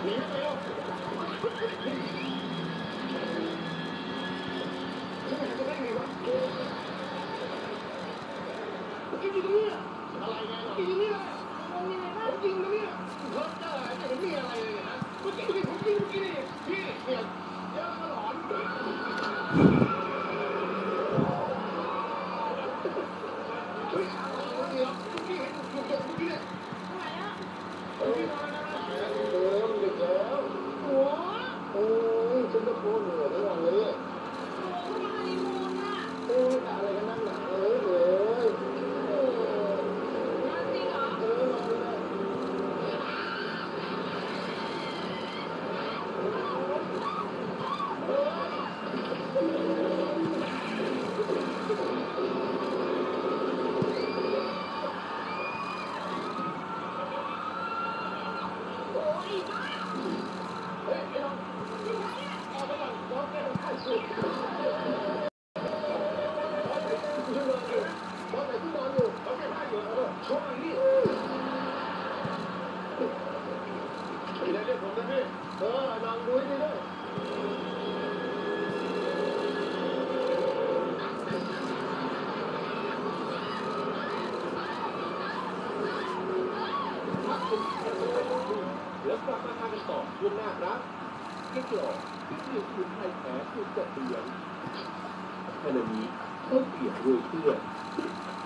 หนีไปแล้วจะไปหาจะได้ไงวะกินอยู่ตรงนี้อะไรไงกินอยู่นี่ผมกินตรงนี้เพิ่มเจอจะเห็นมีอะไรเลยนะผมกินนี่พี่เนี่ยเยอะก็หลอนเฮ้ยเดี๋ยวพี่เห็นถูกจบเมื่อกี้เนี่ยทำไมอ่ะเฮ้ยมาแล้วเดิมเด็กแล้วโอ้ยฉันก็พูดเหนื่อยทั้งวันเลยโอ้ยอะไรกันนั่งหนาเลยลองดูให้ดีด้วยแล้วกลับมาทานกันต่อช่วงหน้าครับกิ๊กหลอกที่คือคุณไทยแท้คุณจะเปลี่ยนขณะนี้เขาเปลี่ยนด้วยเพื่อน